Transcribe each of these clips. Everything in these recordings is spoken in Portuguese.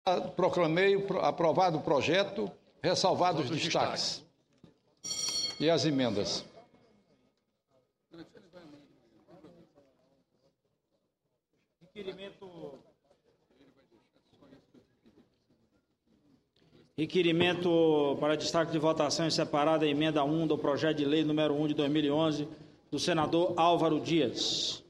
Proclamei aprovado o projeto, ressalvados os destaques. E as emendas. Requerimento para destaque de votação em separada, emenda 1 do projeto de lei número 1 de 2011, do senador Álvaro Dias.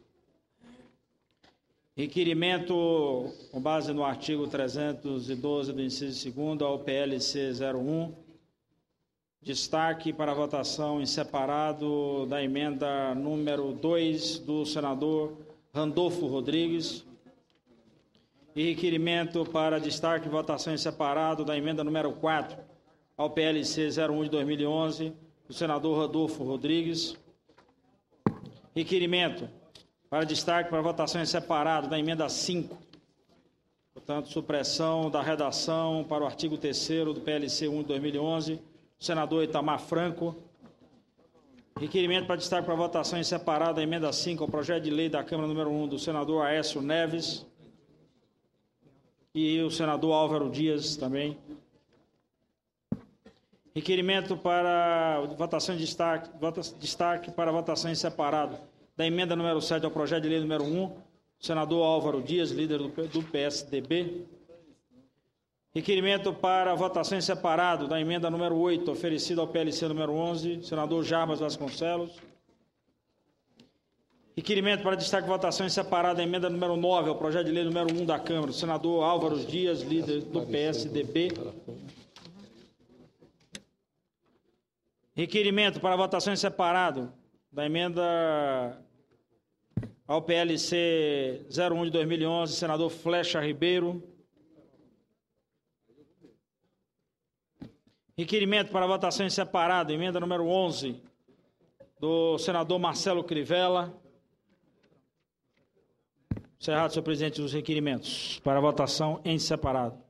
Requerimento, com base no artigo 312 do inciso 2º, ao PLC 01, destaque para votação em separado da emenda número 2 do senador Randolfo Rodrigues. E requerimento para destaque de votação em separado da emenda número 4 ao PLC 01 de 2011, do senador Randolfo Rodrigues. Requerimento para destaque para votação em separado da emenda 5, portanto, supressão da redação para o artigo 3º do PLC 1 de 2011, do senador Itamar Franco. Requerimento para destaque para votação em separado da emenda 5 ao projeto de lei da Câmara número 1, do senador Aécio Neves e o senador Álvaro Dias também. Requerimento para votação de destaque para votação em separado da emenda número 7 ao projeto de lei número 1, senador Álvaro Dias, líder do PSDB. Requerimento para votação em separado da emenda número 8, oferecida ao PLC número 11, senador Jarbas Vasconcelos. Requerimento para destaque de votação em separado da emenda número 9 ao projeto de lei número 1 da Câmara, senador Álvaro Dias, líder do PSDB. Requerimento para votação em separado da emenda ao PLC 01 de 2011, senador Flecha Ribeiro. Requerimento para votação em separado, emenda número 11, do senador Marcelo Crivella. Encerrado, senhor presidente, os requerimentos para votação em separado.